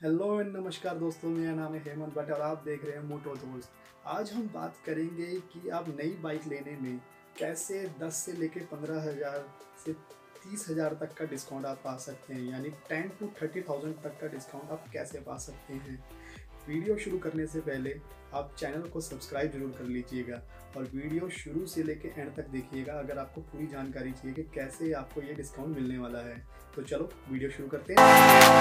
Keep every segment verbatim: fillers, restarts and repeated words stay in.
Hello and नमस्कार दोस्तों, मेरा नाम है हेमंत भट्ट और आप देख रहे हैं मोटो दोस्त। आज हम बात करेंगे कि आप नई बाइक लेने में कैसे दस से लेके पंद्रह हज़ार से तीस हज़ार तक का डिस्काउंट आप पा सकते हैं, यानी टेन टू थर्टी थाउजेंड तक का डिस्काउंट आप कैसे पा सकते हैं। वीडियो शुरू करने से पहले आप चैनल को सब्सक्राइब जरूर कर लीजिएगा और वीडियो शुरू से लेके एंड तक देखिएगा अगर आपको पूरी जानकारी चाहिए कि कैसे आपको ये डिस्काउंट मिलने वाला है। तो चलो वीडियो शुरू करते हैं।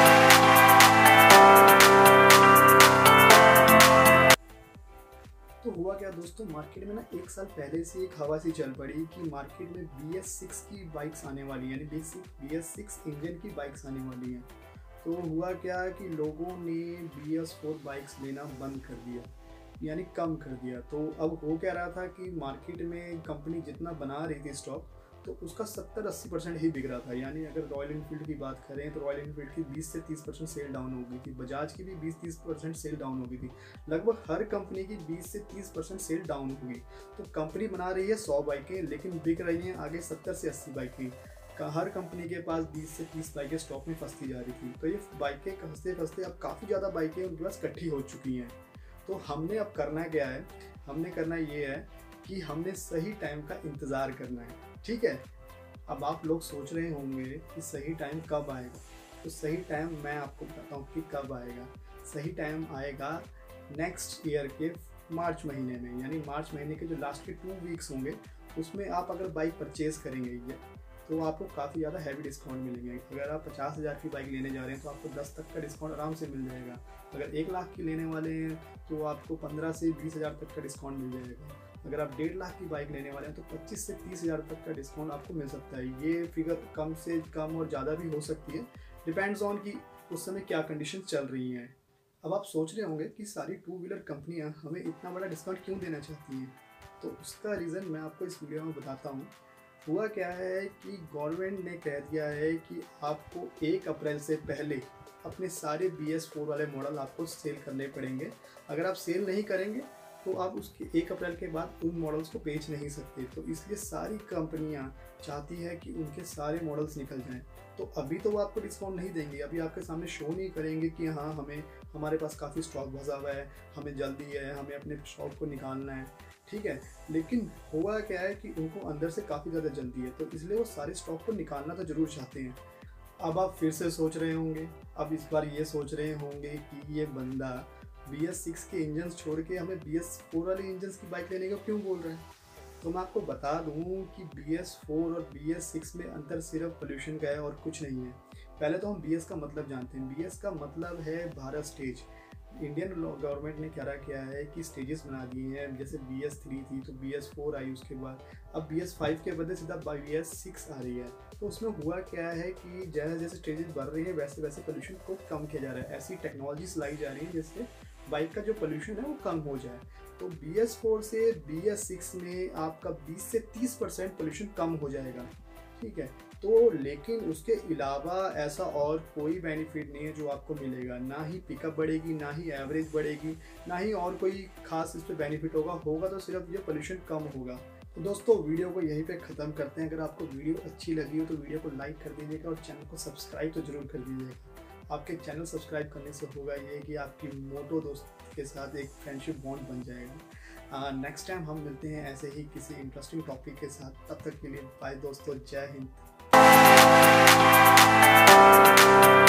तो हुआ क्या दोस्तों, मार्केट में ना एक साल पहले से एक हवा सी चल पड़ी कि मार्केट में बी एस सिक्स की बाइक्स आने वाली हैं, यानी basic B S six engine की बाइक्स आने वाली हैं। तो हुआ क्या कि लोगों ने बी एस फोर बाइक्स लेना बंद कर दिया, यानी कम कर दिया। तो अब हो क्या रहा था कि मार्केट में कंपनी जितना बना रही थी स्टॉक, तो उसका सत्तर अस्सी परसेंट ही बिक रहा था। यानी अगर रॉयल इनफील्ड की बात करें तो रॉयल इनफील्ड की बीस से तीस परसेंट सेल डाउन हो गई थी, बजाज की भी बीस तीस परसेंट सेल डाउन हो गई थी, लगभग हर कंपनी की बीस से तीस परसेंट सेल डाउन हो गई। तो कंपनी बना रही है सौ बाइकें, लेकिन बिक रही हैं आगे सत्तर से अस्सी बाइकें। हर कंपनी के पास बीस से तीस बाइकें स्टॉक में फंसती जा रही थी। तो ये बाइकें फंसते फंसते अब काफ़ी ज़्यादा बाइकें उनके पास इकट्ठी हो चुकी हैं। तो हमने अब करना क्या है, हमने करना ये है कि हमने सही टाइम का इंतज़ार करना है। ठीक है, अब आप लोग सोच रहे होंगे कि सही टाइम कब आएगा। तो सही टाइम मैं आपको बताता हूँ कि कब आएगा। सही टाइम आएगा नेक्स्ट ईयर के मार्च महीने में, यानी मार्च महीने के जो लास्ट के टू वीक्स होंगे उसमें आप अगर बाइक परचेज करेंगे ये तो आपको काफ़ी ज़्यादा हैवी डिस्काउंट मिलेंगे। अगर आप पचास हज़ार की बाइक लेने जा रहे हैं तो आपको दस तक का डिस्काउंट आराम से मिल जाएगा। अगर एक लाख की लेने वाले हैं तो आपको पंद्रह से बीस हज़ार तक का डिस्काउंट मिल जाएगा। अगर आप डेढ़ लाख की बाइक लेने वाले हैं तो पच्चीस से तीस हज़ार तक का डिस्काउंट आपको मिल सकता है। ये फिगर कम से कम और ज़्यादा भी हो सकती है, डिपेंड्स ऑन कि उस समय क्या कंडीशन चल रही हैं। अब आप सोच रहे होंगे कि सारी टू व्हीलर कंपनियाँ हमें इतना बड़ा डिस्काउंट क्यों देना चाहती हैं। तो उसका रीज़न मैं आपको इस वीडियो में बताता हूँ। हुआ क्या है कि गवर्नमेंट ने कह दिया है कि आपको एक अप्रैल से पहले अपने सारे बी एस फोर वाले मॉडल आपको सेल करने पड़ेंगे। अगर आप सेल नहीं करेंगे तो आप उसके एक अप्रैल के बाद उन मॉडल्स को बेच नहीं सकते। तो इसलिए सारी कंपनियां चाहती है कि उनके सारे मॉडल्स निकल जाएं। तो अभी तो वो आपको डिस्काउंट नहीं देंगे, अभी आपके सामने शो नहीं करेंगे कि हाँ हमें हमारे पास काफ़ी स्टॉक भसा हुआ है, हमें जल्दी है, हमें अपने स्टॉक को निकालना है। ठीक है, लेकिन हुआ क्या है कि उनको अंदर से काफ़ी ज़्यादा जल्दी है, तो इसलिए वो सारे स्टॉक को निकालना तो ज़रूर चाहते हैं। अब आप फिर से सोच रहे होंगे, अब इस बार ये सोच रहे होंगे कि ये बंदा बी एस सिक्स के इंजन छोड़ के हमें बी एस फोर वाले इंजन की बाइक लेने का क्यों बोल रहे हैं। तो मैं आपको बता दूं कि बी एस फोर और बी एस सिक्स में अंतर सिर्फ पोल्यूशन का है और कुछ नहीं है। पहले तो हम बी एस का मतलब जानते हैं। बी एस का मतलब है भारत स्टेज। इंडियन गवर्नमेंट ने क्या किया है कि स्टेजेस बना दिए हैं, जैसे बी एस थ्री थी तो बी एस फोर आई, उसके बाद अब बी एस फाइव के बदले सीधा बी एस सिक्स आ रही है। तो उसमें हुआ क्या है कि जैसे जैसे स्टेजेस बढ़ रही है वैसे वैसे पोल्यूशन को कम किया जा रहा है। ऐसी टेक्नोलॉजीज लाई जा रही है जिससे बाइक का जो पोल्यूशन है वो कम हो जाए। तो बी एस फोर से बी एस सिक्स में आपका बीस से तीस परसेंट पोल्यूशन कम हो जाएगा। ठीक है, तो लेकिन उसके अलावा ऐसा और कोई बेनिफिट नहीं है जो आपको मिलेगा। ना ही पिकअप बढ़ेगी, ना ही एवरेज बढ़ेगी, ना ही और कोई खास इस पर बेनिफिट होगा होगा तो सिर्फ ये पोल्यूशन कम होगा। तो दोस्तों वीडियो को यहीं पे ख़त्म करते हैं। अगर आपको वीडियो अच्छी लगी हो तो वीडियो को लाइक कर दीजिएगा और चैनल को सब्सक्राइब तो जरूर कर दीजिएगा। आपके चैनल सब्सक्राइब करने से होगा ये कि आपकी मोटो दोस्त के साथ एक फ्रेंडशिप बॉन्ड बन जाएगा। नेक्स्ट टाइम हम मिलते हैं ऐसे ही किसी इंटरेस्टिंग टॉपिक के साथ। तब तक के लिए बाय दोस्तों, जय हिंद।